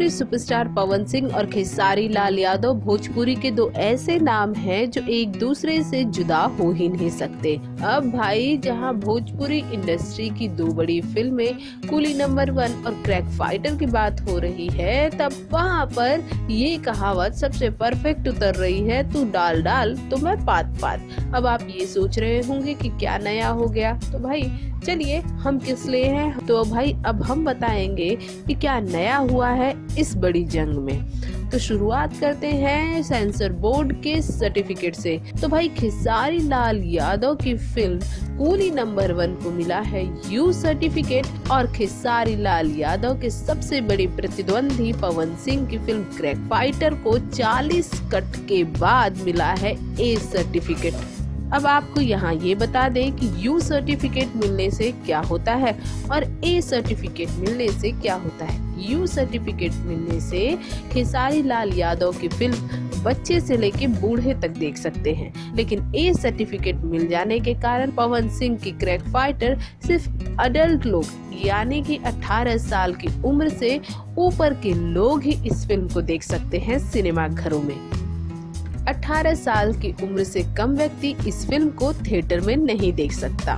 Bhojpuri superstar Pawan Singh और खेसारी लाल यादव भोजपुरी के दो ऐसे नाम हैं जो एक दूसरे से जुदा हो ही नहीं सकते। अब भाई जहां भोजपुरी इंडस्ट्री की दो बड़ी फिल्में कूली नंबर 1 और क्रैक फाइटर की बात हो रही है, तब वहां पर ये कहावत सबसे परफेक्ट उतर रही है, तू डाल डाल तो मैं पात पात। अब आप ये सोच रहे होंगे कि क्या नया हो गया, तो भाई चलिए हम किस लिए हैं। तो भाई अब हम बताएंगे कि क्या नया हुआ है इस बड़ी जंग में। तो शुरुआत करते हैं सेंसर बोर्ड के सर्टिफिकेट से। तो भाई खेसारी लाल यादव की फिल्म कूली नंबर 1 को मिला है यू सर्टिफिकेट और खेसारी लाल यादव के सबसे बड़े प्रतिद्वंदी पवन सिंह की फिल्म क्रैक फाइटर को 40 कट के बाद मिला है ए सर्टिफिकेट। अब आपको यहाँ ये बता दें कि यू सर्टिफिकेट मिलने से क्या होता है और ए सर्टिफिकेट मिलने से क्या होता है। यू सर्टिफिकेट मिलने से खेसारी लाल यादव की फिल्म बच्चे से लेके बूढ़े तक देख सकते हैं, लेकिन ए सर्टिफिकेट मिल जाने के कारण पवन सिंह की क्रैक फाइटर सिर्फ अडल्ट लोग यानी कि 18 साल की उम्र से ऊपर के लोग ही इस फिल्म को देख सकते हैं सिनेमा घरों में। 18 साल की उम्र से कम व्यक्ति इस फिल्म को थिएटर में नहीं देख सकता।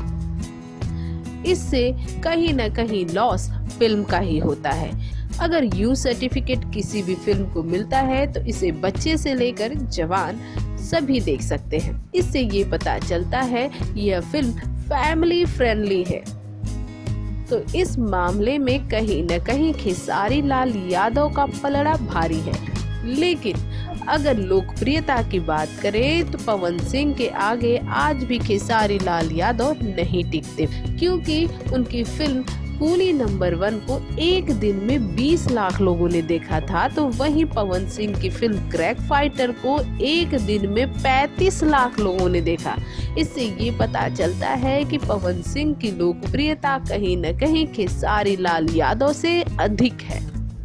इससे कहीं न कहीं लॉस फिल्म का ही होता है। अगर यू सर्टिफिकेट किसी भी फिल्म को मिलता है तो इसे बच्चे से लेकर जवान सभी देख सकते हैं। इससे ये पता चलता है यह फिल्म फैमिली फ्रेंडली है। तो इस मामले में कहीं न कहीं खेसारी लाल यादव का पलड़ा भारी है, लेकिन अगर लोकप्रियता की बात करें तो पवन सिंह के आगे आज भी खेसारी लाल यादव नहीं टिकते, क्योंकि उनकी फिल्म कूली नंबर 1 को एक दिन में 20 लाख लोगों ने देखा था, तो वहीं पवन सिंह की फिल्म क्रैक फाइटर को एक दिन में 35 लाख लोगों ने देखा। इससे ये पता चलता है कि पवन सिंह की लोकप्रियता कहीं न कहीं खेसारी लाल यादव से अधिक है।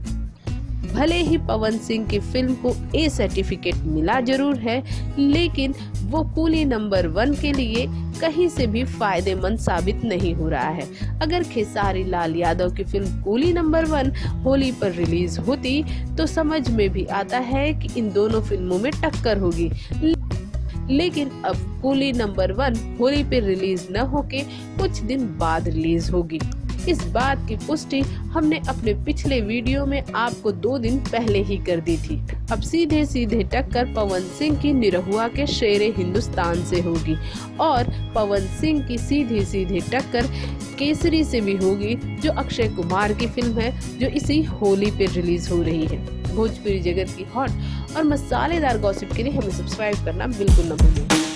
भले ही पवन सिंह की फिल्म को ए सर्टिफिकेट मिला जरूर है, लेकिन वो कूली नंबर 1 के लिए कहीं से भी फायदेमंद साबित नहीं हो रहा है। अगर खेसारी लाल यादव की फिल्म कूली नंबर 1 होली पर रिलीज होती तो समझ में भी आता है कि इन दोनों फिल्मों में टक्कर होगी, लेकिन अब कूली नंबर 1 होली पे रिलीज न होके कुछ दिन बाद रिलीज होगी। इस बात की पुष्टि हमने अपने पिछले वीडियो में आपको 2 दिन पहले ही कर दी थी। अब सीधे सीधे टक्कर पवन सिंह की निरहुआ के शेरे हिंदुस्तान से होगी और पवन सिंह की सीधे सीधे टक्कर केसरी से भी होगी, जो अक्षय कुमार की फिल्म है, जो इसी होली पे रिलीज हो रही है। भोजपुरी जगत की हॉट और मसालेदार गॉसिप के लिए हमें सब्सक्राइब करना बिल्कुल न भूलें।